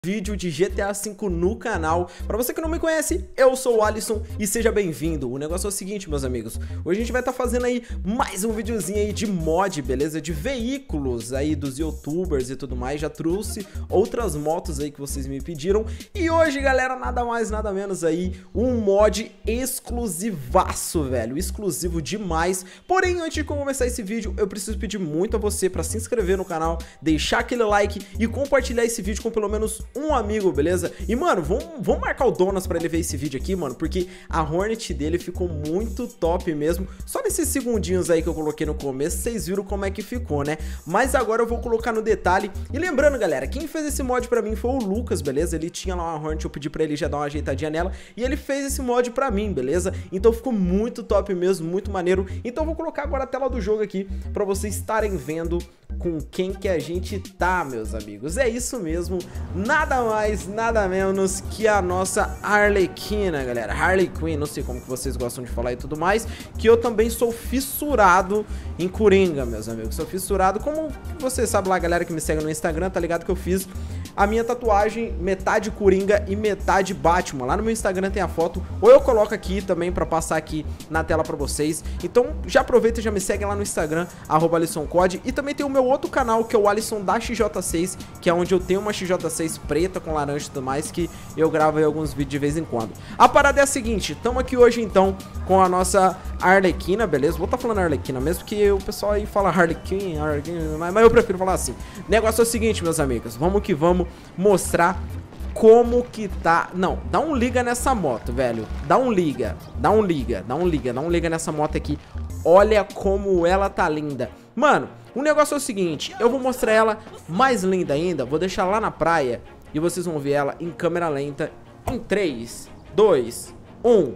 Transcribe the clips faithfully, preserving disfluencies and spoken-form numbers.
Vídeo de G T A cinco no canal. Pra você que não me conhece, eu sou o Alisson e seja bem-vindo. O negócio é o seguinte, meus amigos, hoje a gente vai estar tá fazendo aí mais um videozinho aí de mod, beleza? De veículos aí dos youtubers e tudo mais. Já trouxe outras motos aí que vocês me pediram. E hoje, galera, nada mais, nada menos aí, um mod exclusivaço, velho. Exclusivo demais. Porém, antes de começar esse vídeo, eu preciso pedir muito a você pra se inscrever no canal, deixar aquele like e compartilhar esse vídeo com pelo menos um amigo, beleza? E, mano, vamos, vamos marcar o Donas pra ele ver esse vídeo aqui, mano, porque a Hornet dele ficou muito top mesmo. Só nesses segundinhos aí que eu coloquei no começo, vocês viram como é que ficou, né? Mas agora eu vou colocar no detalhe. E lembrando, galera, quem fez esse mod pra mim foi o Lucas, beleza? Ele tinha lá uma Hornet, eu pedi pra ele já dar uma ajeitadinha nela e ele fez esse mod pra mim, beleza? Então ficou muito top mesmo, muito maneiro. Então eu vou colocar agora a tela do jogo aqui pra vocês estarem vendo com quem que a gente tá, meus amigos. É isso mesmo, nada mais, nada menos que a nossa Arlequina, galera. Harley Quinn, não sei como que vocês gostam de falar e tudo mais, que eu também sou fissurado em Coringa, meus amigos. Sou fissurado, como você sabe lá, galera que me segue no Instagram, tá ligado que eu fiz a minha tatuagem metade Coringa e metade Batman. Lá no meu Instagram tem a foto, ou eu coloco aqui também pra passar aqui na tela pra vocês. Então já aproveita e já me segue lá no Instagram, arroba AlissonCod. E também tem o meu outro canal, que é o Alisson da X J seis, que é onde eu tenho uma X J seis preta com laranja e tudo mais, que eu gravo aí alguns vídeos de vez em quando. A parada é a seguinte, estamos aqui hoje então com a nossa Arlequina, beleza? Vou estar tá falando Arlequina mesmo, que o pessoal aí fala Harley Quinn, Harley Quinn, mas eu prefiro falar assim. O negócio é o seguinte, meus amigos, vamos que vamos mostrar como que tá. Não, dá um liga nessa moto, velho. Dá um liga, dá um liga, dá um liga, dá um liga nessa moto aqui. Olha como ela tá linda. Mano, o negócio é o seguinte, eu vou mostrar ela mais linda ainda. Vou deixar lá na praia e vocês vão ver ela em câmera lenta em três, dois, um.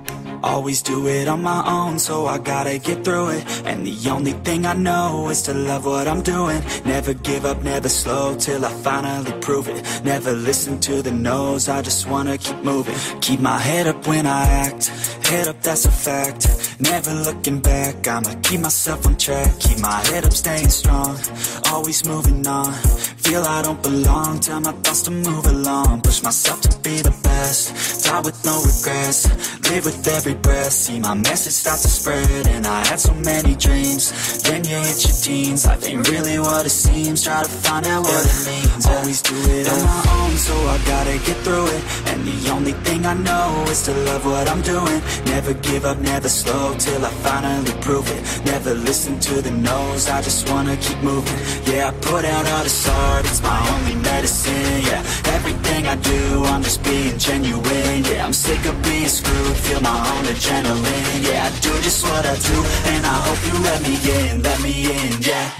Always do it on my own, so I gotta get through it. And the only thing I know is to love what I'm doing. Never give up, never slow, till I finally prove it. Never listen to the no's, I just wanna keep moving. Keep my head up when I act, head up, that's a fact. Never looking back, I'ma keep myself on track. Keep my head up, staying strong, always moving on. Feel I don't belong, tell my thoughts to move along. Push myself to be the best, die with no regrets. Live with every breath, see my message start to spread. And I had so many dreams, then you hit your teens. Life ain't really what it seems, try to find out what it means. Always do it on my own, so I gotta get through it. And the only thing I know is to love what I'm doing. Never give up, never slow, till I finally prove it. Never listen to the no's, I just wanna keep moving. Yeah, I put out all this art, it's my only medicine. Yeah, everything I do, I'm just being genuine. Yeah, I'm sick of being screwed, feel my own adrenaline. Yeah, I do just what I do, and I hope you let me in, let me in, yeah.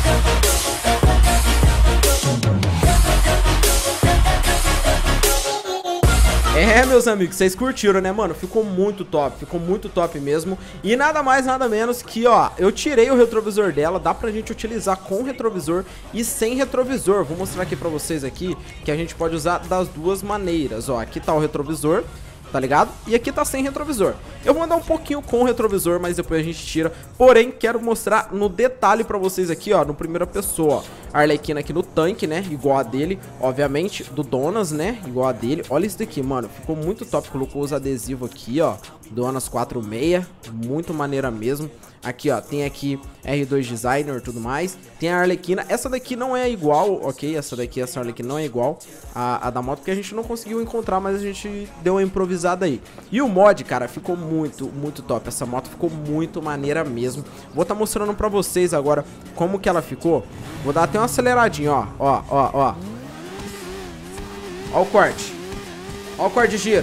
É, meus amigos, vocês curtiram, né, mano? Ficou muito top, ficou muito top mesmo. E nada mais, nada menos que, ó, eu tirei o retrovisor dela. Dá pra gente utilizar com retrovisor e sem retrovisor. Vou mostrar aqui pra vocês aqui que a gente pode usar das duas maneiras. Ó, aqui tá o retrovisor, tá ligado? E aqui tá sem retrovisor. Eu vou andar um pouquinho com o retrovisor, mas depois a gente tira. Porém, quero mostrar no detalhe pra vocês aqui, ó, no primeira pessoa, ó. A Arlequina aqui no tanque, né? Igual a dele, obviamente, do Donas, né? Igual a dele. Olha isso daqui, mano. Ficou muito top. Colocou os adesivos aqui, ó. Donas quatro seis. Muito maneira mesmo. Aqui, ó, tem aqui R dois Designer e tudo mais. Tem a Arlequina. Essa daqui não é igual, ok? Essa daqui, essa Arlequina não é igual a, a da moto, porque a gente não conseguiu encontrar, mas a gente deu uma improvisada aí. E o mod, cara, ficou muito, muito top. Essa moto ficou muito maneira mesmo. Vou estar mostrando pra vocês agora como que ela ficou. Vou dar até uma aceleradinha, ó. Ó, ó, ó. Ó o corte. Ó o corte de giro.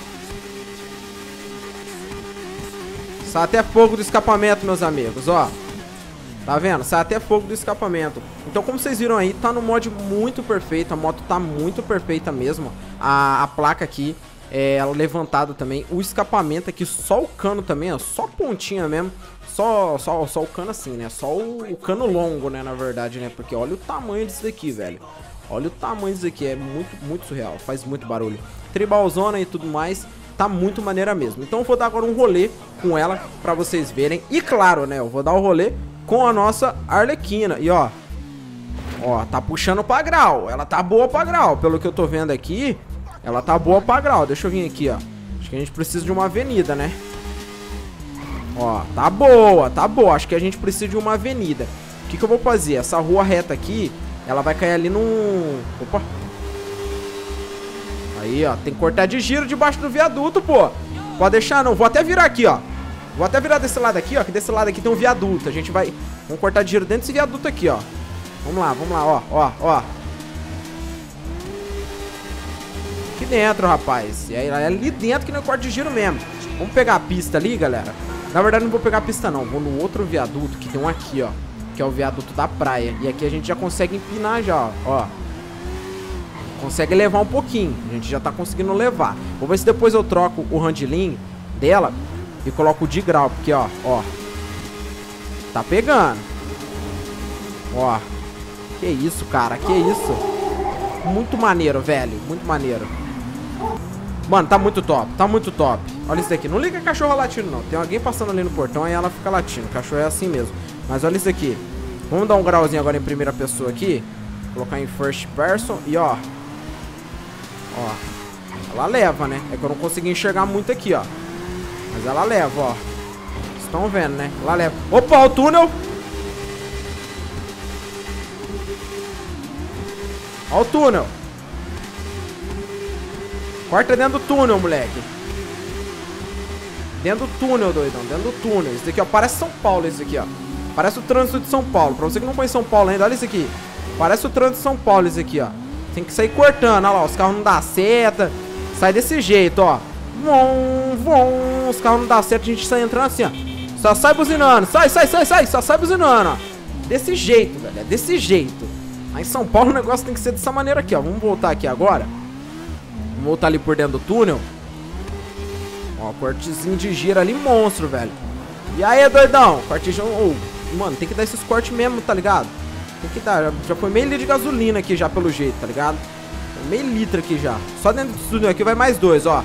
Sai até fogo do escapamento, meus amigos, ó. Tá vendo? Sai até fogo do escapamento. Então, como vocês viram aí, tá no mod muito perfeito. A moto tá muito perfeita mesmo. A, a placa aqui é levantada também. O escapamento aqui, só o cano também, ó. Só pontinha mesmo. Só, só, só o cano assim, né? Só o, o cano longo, né? Na verdade, né? Porque olha o tamanho disso daqui, velho. Olha o tamanho disso aqui. É muito, muito surreal. Faz muito barulho. Tribalzona e tudo mais. Tá muito maneira mesmo. Então eu vou dar agora um rolê com ela pra vocês verem. E claro, né? Eu vou dar o rolê com a nossa Arlequina. E ó, Ó, tá puxando pra grau. Ela tá boa pra grau. Pelo que eu tô vendo aqui, ela tá boa pra grau. Deixa eu vir aqui, ó. Acho que a gente precisa de uma avenida, né? Ó, tá boa, tá boa. Acho que a gente precisa de uma avenida. O que que eu vou fazer? Essa rua reta aqui, ela vai cair ali num... Opa. Aí, ó. Tem que cortar de giro debaixo do viaduto, pô. Pode deixar, não. Vou até virar aqui, ó. Vou até virar desse lado aqui, ó. Que desse lado aqui tem um viaduto. A gente vai... Vamos cortar de giro dentro desse viaduto aqui, ó. Vamos lá, vamos lá, ó, ó, ó. Aqui dentro, rapaz. E aí, é ali dentro que não é corte de giro mesmo. Vamos pegar a pista ali, galera. Na verdade, não vou pegar a pista, não. Vou no outro viaduto, que tem um aqui, ó. Que é o viaduto da praia. E aqui a gente já consegue empinar já, ó. Ó. Consegue levar um pouquinho. A gente já tá conseguindo levar. Vou ver se depois eu troco o handling dela e coloco o de grau. Porque, ó, ó. Tá pegando. Ó. Que isso, cara, que isso. Muito maneiro, velho, muito maneiro. Mano, tá muito top, tá muito top. Olha isso daqui, não liga cachorro latindo não. Tem alguém passando ali no portão, aí ela fica latindo. Cachorro é assim mesmo. Mas olha isso aqui. Vamos dar um grauzinho agora em primeira pessoa aqui. Colocar em first person e ó. Ó. Ela leva, né? É que eu não consegui enxergar muito aqui, ó. Mas ela leva, ó. Vocês estão vendo, né? Ela leva. Opa, o túnel. Ó o túnel. Corta dentro do túnel, moleque. Dentro do túnel, doidão. Dentro do túnel. Isso daqui, ó. Parece São Paulo, isso aqui, ó. Parece o trânsito de São Paulo. Pra você que não conhece São Paulo ainda, olha isso aqui. Parece o trânsito de São Paulo, isso aqui, ó. Tem que sair cortando. Olha lá, os carros não dão seta. Sai desse jeito, ó. Vom, vom. Os carros não dão seta, a gente sai entrando assim, ó. Só sai buzinando. Sai, sai, sai, sai. Só sai buzinando, ó. Desse jeito, velho. É desse jeito. Aí em São Paulo o negócio tem que ser dessa maneira aqui, ó. Vamos voltar aqui agora. Vamos voltar ali por dentro do túnel. Ó, cortezinho de giro ali, monstro, velho. E aí, doidão? Cortezinho... Oh, mano, tem que dar esses cortes mesmo, tá ligado? Tem que dar. Já, já foi meio litro de gasolina aqui já, pelo jeito, tá ligado? Foi meio litro aqui já. Só dentro do túnel aqui vai mais dois, ó.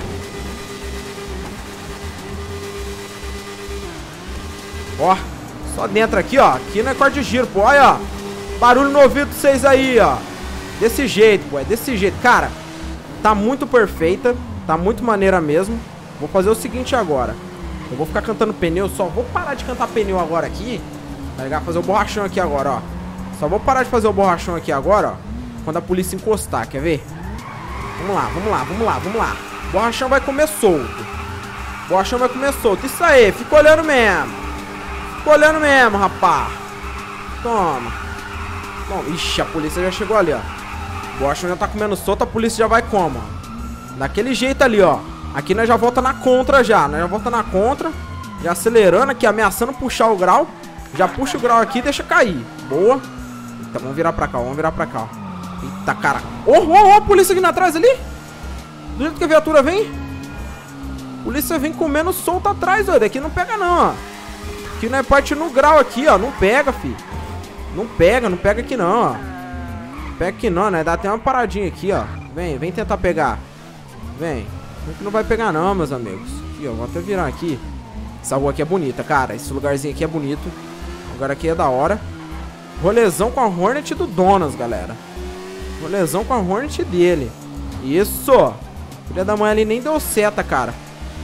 Ó. Só dentro aqui, ó. Aqui não é corte de giro, pô. Olha, ó. Barulho no ouvido de vocês aí, ó. Desse jeito, pô. É desse jeito. Cara, tá muito perfeita. Tá muito maneira mesmo. Vou fazer o seguinte agora. Eu vou ficar cantando pneu. Só vou parar de cantar pneu agora aqui. Tá ligado? Fazer o borrachão aqui agora, ó. Só vou parar de fazer o borrachão aqui agora, ó. Quando a polícia encostar, quer ver? Vamos lá, vamos lá, vamos lá, vamos lá. O borrachão vai comer solto. O borrachão vai comer solto. Isso aí, fica olhando mesmo. Fica olhando mesmo, rapá. Toma. Toma. Ixi, a polícia já chegou ali, ó. O borrachão já tá comendo solto, a polícia já vai como, ó. Daquele jeito ali, ó. Aqui nós já volta na contra já. Nós já volta na contra. Já acelerando aqui, ameaçando puxar o grau. Já puxa o grau aqui e deixa cair. Boa. Então vamos virar pra cá, vamos virar pra cá, ó. Eita, cara. Ô, ô, ô, a polícia aqui atrás ali. Do jeito que a viatura vem. A polícia vem comendo solto atrás, ó. Daqui não pega não, ó. Aqui não é parte no grau aqui, ó. Não pega, fi. Não pega, não pega aqui não, ó. Não pega aqui não, né? Dá até uma paradinha aqui, ó. Vem, vem tentar pegar. Vem. Não vai pegar não, meus amigos. Aqui, ó. Vou até virar aqui. Essa rua aqui é bonita, cara. Esse lugarzinho aqui é bonito. O lugar aqui é da hora. Rolezão com a Hornet do Donas, galera. Rolezão com a Hornet dele. Isso. Filha da mãe ali nem deu seta, cara.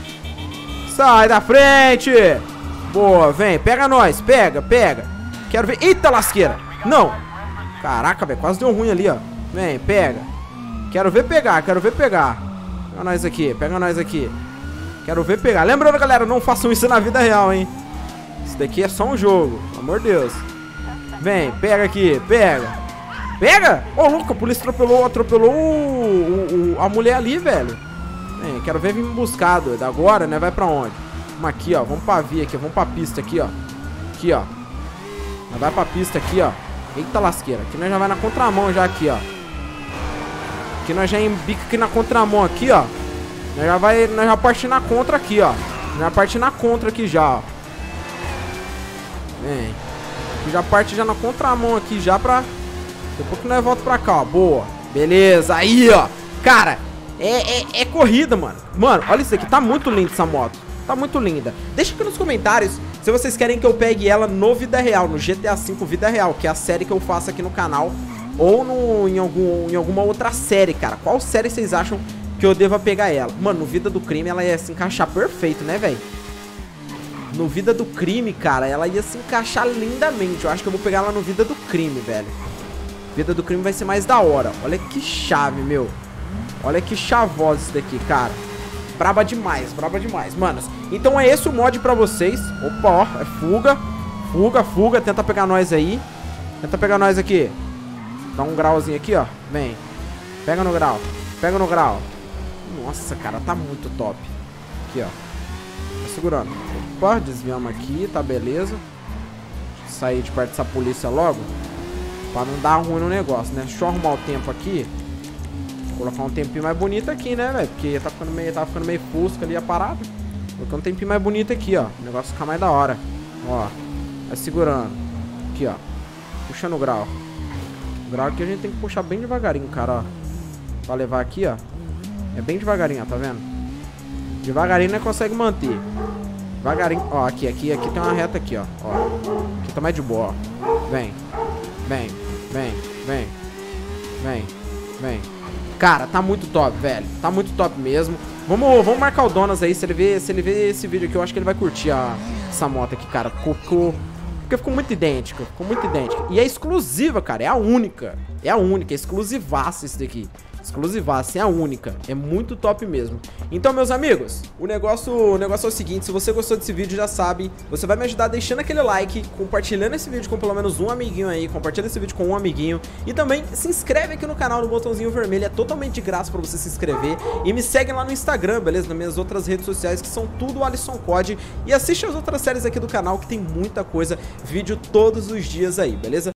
Sai da frente. Boa, vem. Pega nós. Pega, pega. Quero ver. Eita, lasqueira. Não. Caraca, velho. Quase deu ruim ali, ó. Vem, pega. Quero ver pegar, quero ver pegar. Pega nós aqui, pega nós aqui. Quero ver pegar. Lembrando, galera, não façam isso na vida real, hein. Isso daqui é só um jogo. Pelo amor de Deus. Vem, pega aqui, pega. Pega! Ô, oh, louco, a polícia atropelou, atropelou o, o, a mulher ali, velho. Vem, quero ver vir me buscar, doido. Agora, né? Vai pra onde? Vamos aqui, ó. Vamos pra via aqui, vamos pra pista aqui, ó. Aqui, ó. Vai pra pista aqui, ó. Eita lasqueira. Aqui nós já vai na contramão já aqui, ó. Aqui nós já embica aqui na contramão aqui, ó. Nós já vai, nós já parte na contra aqui, ó. Nós já parte na contra aqui já, ó. Vem. Aqui já parte já na contramão aqui já pra... Depois que nós volta pra cá, ó. Boa. Beleza. Aí, ó. Cara, é, é, é corrida, mano. Mano, olha isso aqui. Tá muito lindo essa moto. Tá muito linda. Deixa aqui nos comentários se vocês querem que eu pegue ela no vida real, no G T A cinco Vida Real, que é a série que eu faço aqui no canal, ou no, em, algum, em alguma outra série, cara. Qual série vocês acham que eu deva pegar ela? Mano, no Vida do Crime ela ia se encaixar perfeito, né, velho? No Vida do Crime, cara, ela ia se encaixar lindamente. Eu acho que eu vou pegar ela no Vida do Crime, velho. Vida do Crime vai ser mais da hora. Olha que chave, meu. Olha que chavosa isso daqui, cara. Braba demais, braba demais, manos. Então é esse o mod pra vocês. Opa, ó, é fuga. Fuga, fuga, tenta pegar nós aí. Tenta pegar nós aqui. Dá um grauzinho aqui, ó. Vem. Pega no grau. Pega no grau. Nossa, cara, tá muito top. Aqui, ó. Tá segurando. Opa, desviamos aqui, tá beleza. Deixa eu sair de perto dessa polícia logo. Pra não dar ruim no negócio, né? Deixa eu arrumar o tempo aqui. Colocar um tempinho mais bonito aqui, né, velho? Porque tá ficando meio, tá ficando meio fusca ali a parada. Colocar um tempinho mais bonito aqui, ó. O negócio fica mais da hora. Ó. Vai segurando. Aqui, ó. Puxando o grau. O grau aqui a gente tem que puxar bem devagarinho, cara, ó. Pra levar aqui, ó. É bem devagarinho, ó, tá vendo? Devagarinho não consegue manter. Devagarinho. Ó, aqui, aqui, aqui tem uma reta aqui, ó. Ó. Aqui tá mais de boa, ó. Vem. Vem. Vem. Vem. Vem. Vem. Cara, tá muito top, velho. Tá muito top mesmo. Vamos, vamos marcar o Donas aí. Se ele ver, se ele ver esse vídeo aqui, eu acho que ele vai curtir a, essa moto aqui, cara. Ficou, ficou, porque ficou muito idêntica. Ficou muito idêntica. E é exclusiva, cara. É a única. É a única. É exclusivaça isso daqui. Exclusivaça, é a única. É muito top mesmo. Então, meus amigos, o negócio, o negócio é o seguinte. Se você gostou desse vídeo, já sabe, você vai me ajudar deixando aquele like, compartilhando esse vídeo com pelo menos um amiguinho aí. Compartilha esse vídeo com um amiguinho. E também se inscreve aqui no canal, no botãozinho vermelho. É totalmente de graça pra você se inscrever. E me segue lá no Instagram, beleza? Nas minhas outras redes sociais, que são tudo Alisson Code. E assiste as outras séries aqui do canal, que tem muita coisa. Vídeo todos os dias aí, beleza?